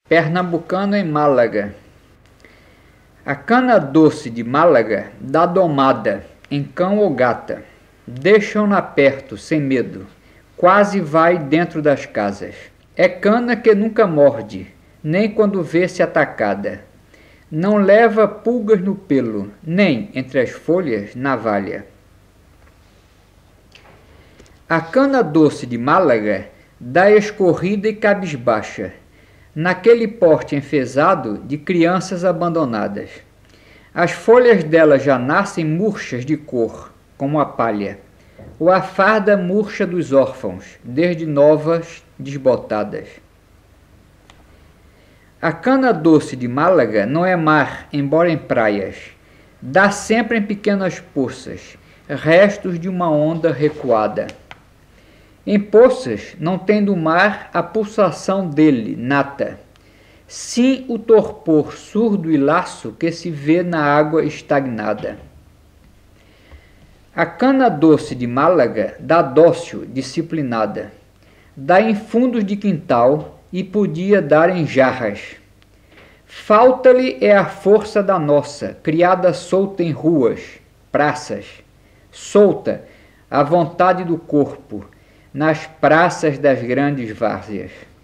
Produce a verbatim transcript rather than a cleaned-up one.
Pernambucano em Málaga. A cana doce de Málaga dá domada em cão ou gata. Deixam-na perto, sem medo, quase vai dentro das casas. É cana que nunca morde, nem quando vê-se atacada. Não leva pulgas no pelo, nem, entre as folhas, navalha. A cana doce de Málaga dá escorrida e cabisbaixa, naquele porte enfesado de crianças abandonadas. As folhas dela já nascem murchas de cor, como a palha, ou a farda murcha dos órfãos, desde novas desbotadas. A cana doce de Málaga não é mar, embora em praias. Dá sempre em pequenas poças, restos de uma onda recuada. Em poças não tem do mar a pulsação dele, nata, sim o torpor surdo e laço que se vê na água estagnada. A cana doce de Málaga dá dócil, disciplinada, dá em fundos de quintal e podia dar em jarras. Falta-lhe é a força da nossa, criada solta em ruas, praças, solta, à vontade do corpo, nas praças das grandes várzeas.